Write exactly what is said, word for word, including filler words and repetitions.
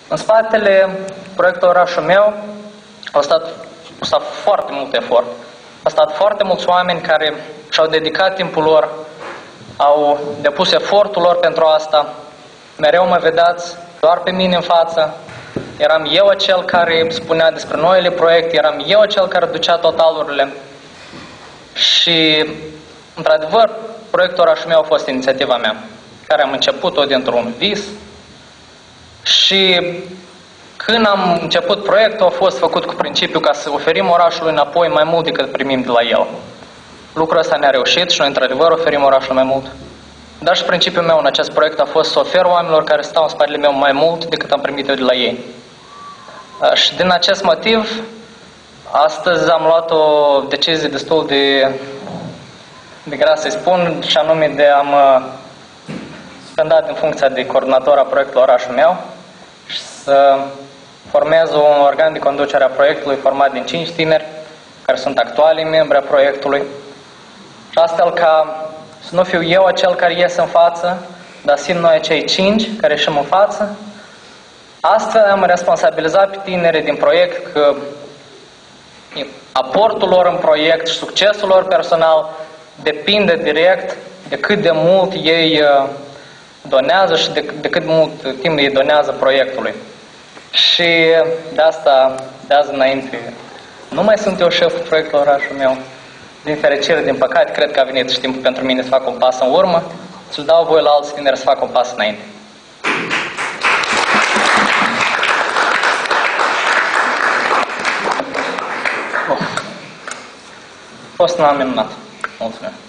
În spatele proiectului Orașul meu au stat, au stat foarte mult efort. Au stat foarte mulți oameni care și-au dedicat timpul lor, au depus efortul lor pentru asta. Mereu mă vedeați doar pe mine în față. Eram eu acel care spunea despre noile proiecte, eram eu acel care ducea totalurile. Și, într-adevăr, proiectul Orașul meu a fost inițiativa mea, care am început-o dintr-un vis. Și când am început proiectul, a fost făcut cu principiul ca să oferim orașului înapoi mai mult decât primim de la el. Lucrul ăsta ne-a reușit și noi, într-adevăr, oferim orașului mai mult. Dar și principiul meu în acest proiect a fost să ofer oamenilor care stau în spatele meu mai mult decât am primit eu de la ei. Și din acest motiv, astăzi am luat o decizie destul de, de grea să-i spun, și anume de a mă spenda din funcția de coordonator a proiectului Orașul meu și să formez un organ de conducere a proiectului format din cinci tineri care sunt actuali membri a proiectului. Și astfel ca să nu fiu eu acel care ies în față, dar simt noi cei cinci care ieșim în față. Astfel am responsabilizat pe tinerii din proiect că aportul lor în proiect și succesul lor personal depinde direct de cât de mult ei donează și de, de cât mult timp ei donează proiectului. Și de asta, de azi înainte, nu mai sunt eu șeful proiectului Orașul meu. Din fericire, din păcate, cred că a venit și timpul pentru mine să fac un pas în urmă, să-l dau voi la alți tineri să fac un pas înainte. Oh. A fost un an minunat. Mulțumesc.